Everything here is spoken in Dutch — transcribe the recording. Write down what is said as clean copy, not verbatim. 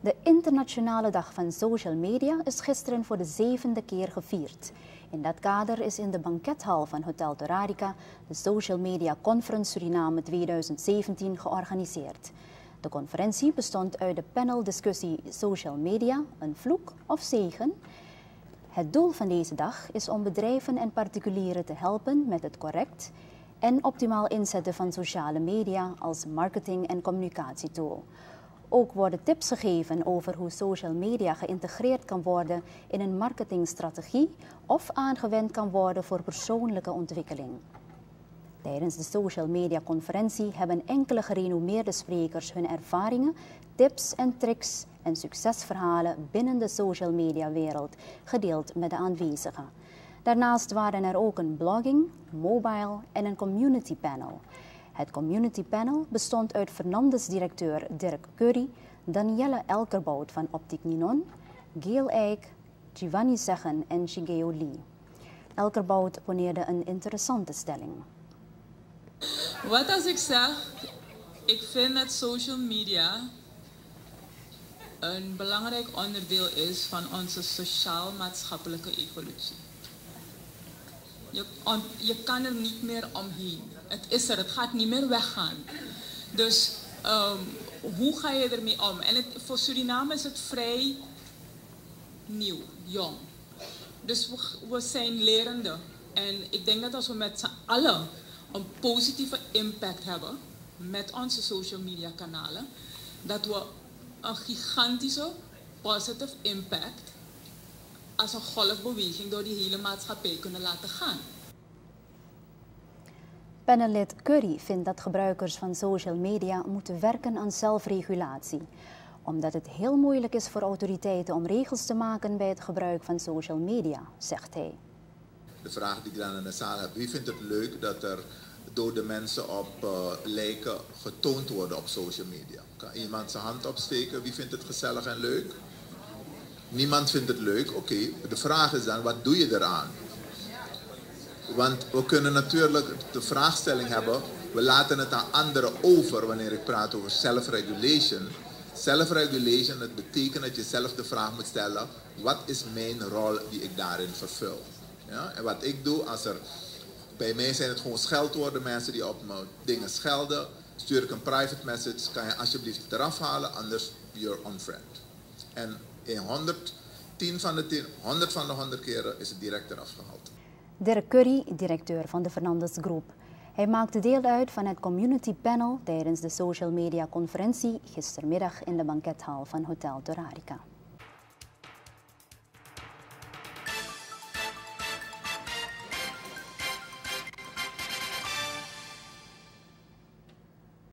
De Internationale Dag van Social Media is gisteren voor de 7e keer gevierd. In dat kader is in de bankethal van Hotel Torarica de Social Media Conference Suriname 2017 georganiseerd. De conferentie bestond uit de paneldiscussie Social Media, een vloek of zegen. Het doel van deze dag is om bedrijven en particulieren te helpen met het correct en optimaal inzetten van sociale media als marketing- en communicatietool. Ook worden tips gegeven over hoe social media geïntegreerd kan worden in een marketingstrategie of aangewend kan worden voor persoonlijke ontwikkeling. Tijdens de social media conferentie hebben enkele gerenommeerde sprekers hun ervaringen, tips en tricks en succesverhalen binnen de social media wereld gedeeld met de aanwezigen. Daarnaast waren er ook een blogging, mobile en een community panel. Het community panel bestond uit Fernandes-directeur Dirk Curry, Danielle Elkerbout van Optiek Ninon, Geel Eijk, Giovanni Zeggen en Shigeo Lee. Elkerbout poneerde een interessante stelling. Wat als ik zeg, ik vind dat social media een belangrijk onderdeel is van onze sociaal-maatschappelijke evolutie. Je kan er niet meer omheen. Het is er, het gaat niet meer weggaan. Dus hoe ga je ermee om? En voor Suriname is het vrij nieuw, jong. Dus we zijn lerende. En ik denk dat als we met z'n allen een positieve impact hebben met onze social media kanalen, dat we een gigantische positive impact als een golfbeweging door die hele maatschappij kunnen laten gaan. Panellid Curry vindt dat gebruikers van social media moeten werken aan zelfregulatie, omdat het heel moeilijk is voor autoriteiten om regels te maken bij het gebruik van social media, zegt hij. De vraag die ik dan in de zaal heb, wie vindt het leuk dat er dode mensen op lijken getoond worden op social media? Kan iemand zijn hand opsteken? Wie vindt het gezellig en leuk? Niemand vindt het leuk. Oké. De vraag is dan, wat doe je eraan? Want we kunnen natuurlijk de vraagstelling hebben, we laten het aan anderen over wanneer ik praat over self-regulation. Self-regulation, dat betekent dat je zelf de vraag moet stellen, wat is mijn rol die ik daarin vervul? Ja? En wat ik doe, bij mij zijn het gewoon scheldwoorden, mensen die op me dingen schelden, stuur ik een private message, kan je alsjeblieft het eraf halen, anders you're unfriend. En in 100 van de 100 keren is het direct eraf gehaald. Dirk Curry, directeur van de Fernandes Groep. Hij maakte deel uit van het community panel tijdens de social media conferentie gistermiddag in de bankethal van Hotel Torarica.